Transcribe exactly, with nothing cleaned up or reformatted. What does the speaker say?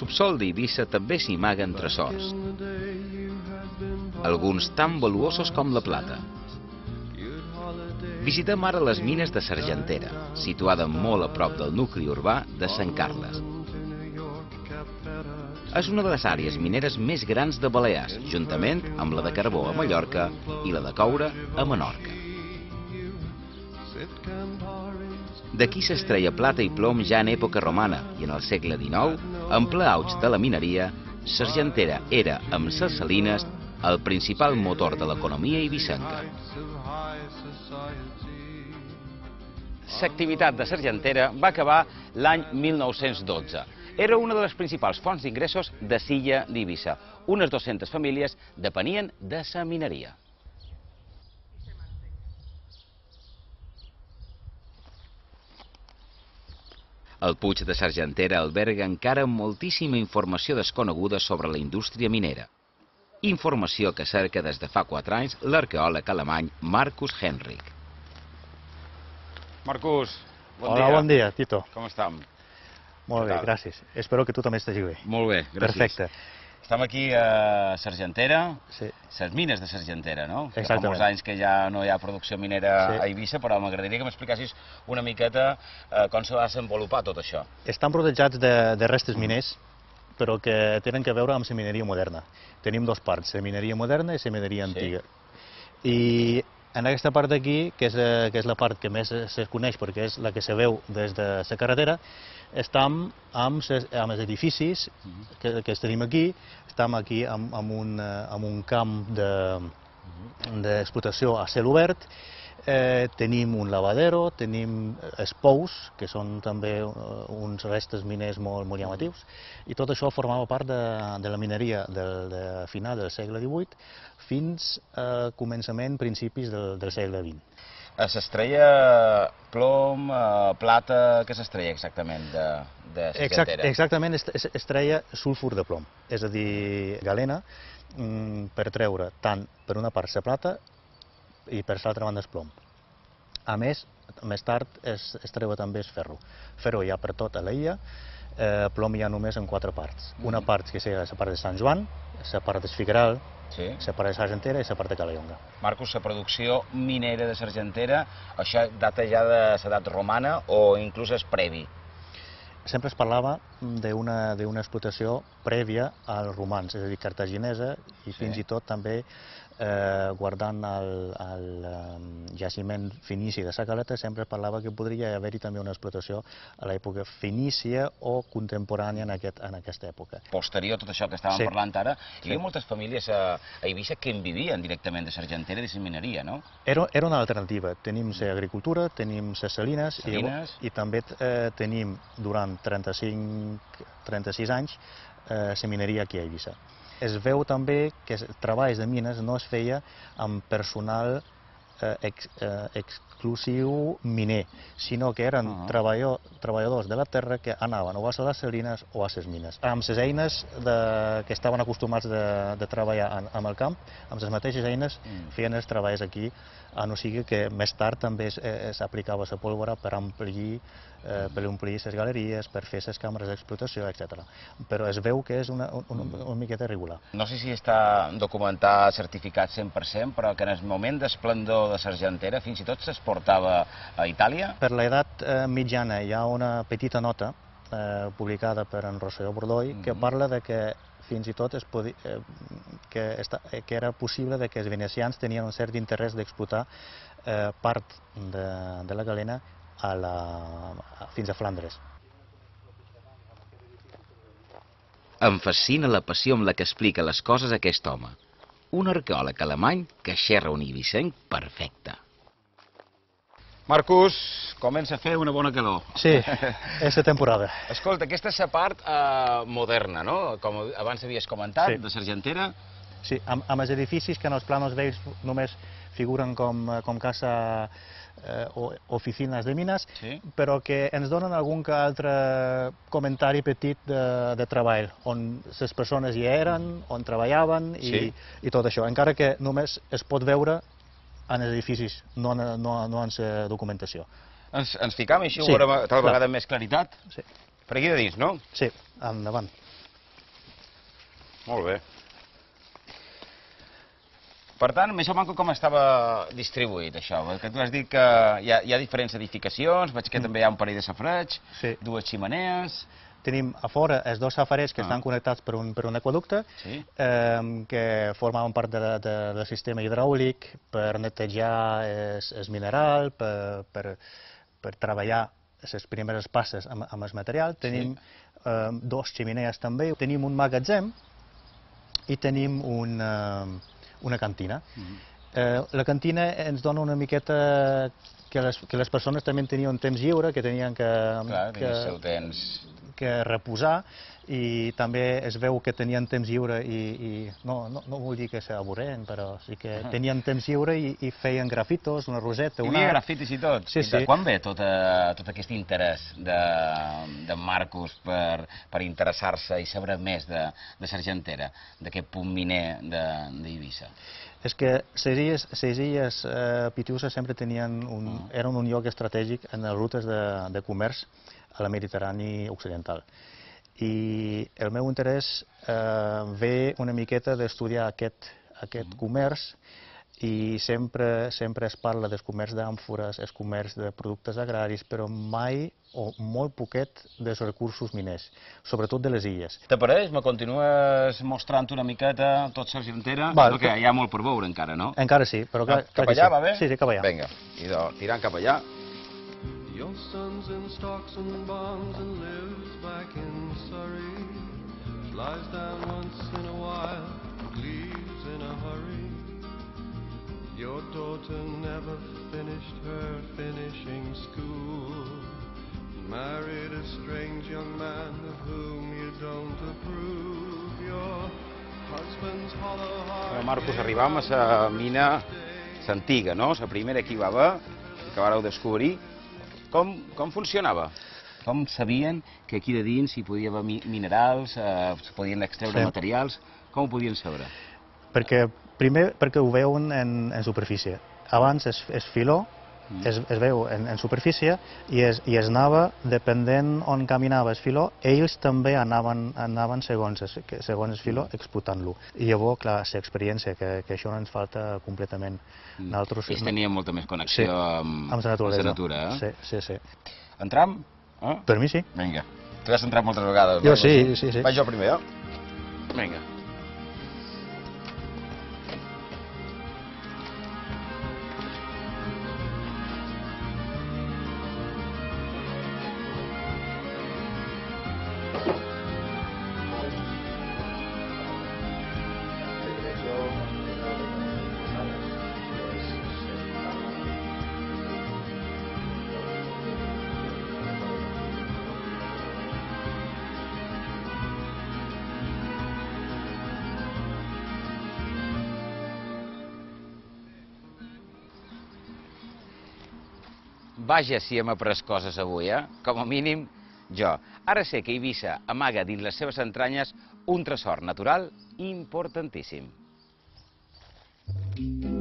subsol d'Eivissa també s'hi amaguen tresors, alguns tan valuosos com la plata. Visitem ara les mines de s'Argentera, situada molt a prop del nucli urbà de Sant Carles. És una de les àrees mineres més grans de Balears, juntament amb la de carbó a Mallorca i la de coure a Menorca. D'aquí s'extreia plata i plom ja en època romana i en el segle dinou, en ple auge de la mineria, s'Argentera era, amb ses salines, el principal motor de l'economia eivissenca. L'activitat de s'Argentera va acabar l'any mil nou-cents dotze. Era una de les principals fonts d'ingressos de l'illa d'Eivissa. Unes dues-centes famílies depenien de la mineria. El Puig de s'Argentera alberga encara moltíssima informació desconeguda sobre la indústria minera. Informació que cerca des de fa quatre anys l'arqueòleg alemany Markus Henrich. Marcus, bon dia. Hola, bon dia, Tito. Com estem? Molt bé, gràcies. Espero que tu també estiguis bé. Molt bé, gràcies. Perfecte. Estem aquí a s'Argentera, sí. Les mines de s'Argentera, no? Exactament. Fa molts anys que ja no hi ha producció minera sí. a Eivissa, però m'agradaria que m'explicassis una miqueta eh, com se va desenvolupar tot això. Estan rodejats de, de restes miners, però que tenen que veure amb la mineria moderna. Tenim dos parts, la mineria moderna i la mineria antiga. Sí. I en aquesta part d'aquí, que, és, que és la part que més se coneix perquè és la que se veu des de la carretera, estem amb, ses, amb els edificis que, que tenim aquí, estem aquí amb, amb, un, amb un camp d'explotació de, a cel obert, eh, tenim un lavadero, tenim els pous, que són també uns restes miners molt, molt llamatius, i tot això formava part de, de la mineria del de final del segle divuit fins a començament, principis del, del segle vint. S'estreia plom, plata, què s'estreia exactament de, de s'Argentera? Exactament, estreia sulfur de plom, és a dir, galena, per treure tant per una part la plata i per l'altra banda el plom. A més, més tard es, es treua també el ferro. Ferro hi ha per tota la illa, eh, plom hi ha només en quatre parts. Una part que seria la part de Sant Joan, la part del Figueral, sí. la part de s'Argentera i la part de Calellonga. Marcus, la producció minera de s'Argentera, això data ja de l'edat romana o inclús és previ? Sempre es parlava d'una explotació prèvia als romans, és a dir, cartaginesa, i sí. fins i tot també eh, guardant el, el um, jaciment fenici de la Caleta, sempre es parlava que podria haver-hi també una explotació a l'època fenícia o contemporània en, aquest, en aquesta època. Posterior a tot això que estàvem sí. parlant ara, hi havia sí. moltes famílies a, a Eivissa que en vivien directament de s'Argentera i de la mineria, no? Era, era una alternativa. Tenim l'agricultura, tenim les salines, salines. I, i també eh, tenim durant trenta-cinc trenta-sis anys la eh, mineria aquí a Eivissa. Es veu també que els treballs de mines no es feia amb personal eh, ex, eh, exclusiu miner, sinó que eren uh -huh. treballador, treballadors de la terra que anaven o a les salines o a les mines. Amb les eines de, que estaven acostumats de, de treballar en, amb el camp, amb les mateixes eines mm. feien els treballs aquí, a no sigui que més tard també s'aplicava la pólvora per omplir, eh, per omplir les galeries, per fer les càmeres d'explotació, etcètera. Però es veu que és una, una, una miqueta irregular. No sé si està documentat, certificat cent per cent, però que en el moment d'esplendor de s'Argentera fins i tot s'exportava a Itàlia? Per l'edat eh, mitjana hi ha una petita nota eh, publicada per en Rosselló Bordoy que mm-hmm. parla de que fins i tot es podia, eh, que, esta, eh, que era possible de que els venecians tenien un cert interès d'explotar eh, part de, de la galena a la, a, fins a Flandres. Em fascina la passió amb la que explica les coses aquest home. Un arqueòleg alemany que xerra un eivissenc perfecte. Marcus, comença a fer una bona calor. Sí, és la temporada. Escolta, aquesta és la part eh, moderna, no? Com abans havies comentat, sí. de s'Argentera. Sí, amb, amb els edificis que en els planos vells només figuren com, com casa eh, o oficines de mines, sí. però que ens donen algun que altre comentari petit de, de treball, on les persones hi eren, on treballaven i, sí. i tot això, encara que només es pot veure en els edificis, no, no, no en la documentació. Ens, ens ficam així, sí, ho veurem tal vegada amb més claritat? Sí. Per aquí de dins, no? Sí, endavant. Molt bé. Per tant, més o menys com estava distribuït això? Perquè tu has dit que hi ha, hi ha diferents edificacions, veig que mm. també hi ha un parell de safareigs, sí. dues ximenees... Tenim a fora els dos safarets que ah. estan connectats per un, per un aqüeducte, sí. eh, que formaven part de, de, del sistema hidràulic per netejar el mineral, per, per, per treballar les primeres passes amb, amb el material. Tenim sí. eh, dos ximenees també, tenim un magatzem i tenim una, una cantina. Mm-hmm. eh, la cantina ens dona una miqueta que les, que les persones també tenien temps lliure, que tenien que... Clar, que, el seu temps... que reposar, i també es veu que tenien temps lliure i, i no, no, no vull dir que s'avorrien, però sí que uh-huh. tenien temps lliure i, i feien grafitos, una roseta... Hi havia una... grafitis i tot? Sí, I sí. Quan ve tot, eh, tot aquest interès de, de Marcus per, per interessar-se i saber més de, de Sargentera, d'aquest punt miner d'Eivissa? És que les illes, les illes eh, Pitiusa sempre tenien un, uh-huh. eren un lloc estratègic en les rutes de, de comerç a la Mediterrani occidental. I el meu interès eh, ve una miqueta d'estudiar aquest, aquest mm. comerç, i sempre, sempre es parla del comerç d'àmfores, el comerç de productes agraris, però mai o molt poquet dels recursos miners, sobretot de les illes. Te pareix? Me continues mostrant una miqueta tot Sargentera? Val, que hi ha molt per veure encara, no? Encara sí, però clar, ah, cap clar allà, sí. va bé? Sí, sí, cap allà. Vinga, idò, tirant cap allà. Your son's in stocks and bonds and lives back in Surrey. Lies down once in a while, leaves in a hurry. Your daughter never finished her finishing school. Married a strange young man of whom you don't approve. Your husband's hollow heart... Bueno, Marcus, arribam a la mina antiga, no? La primera que hi va haver, que vareu descobrir. Com, com funcionava? Com sabien que aquí de dins hi podia haver minerals, eh, es podien extreure sí. materials? Com ho podien saber? Perquè, primer, perquè ho veuen en, en superfície. Abans es, es filó, mm. es, es veu en, en superfície, i es, i es anava, depenent on caminava el filó, ells també anaven, anaven segons, es, segons el filó, explotant-lo. I llavors, clar, l'experiència, que, que això no ens falta completament. Nosaltres... Ells tenien molta més connexió sí, amb, amb la naturalesa. Natura, eh? Sí, sí, sí. Entram? Eh? Per mi sí. Vinga. Tu has entrat moltes vegades. Jo sí, sí, sí. Vaig jo primer, eh? Vinga. Vaja si hem après coses avui, eh? Com a mínim, jo. Ara sé que Eivissa amaga dins les seves entranyes un tresor natural importantíssim.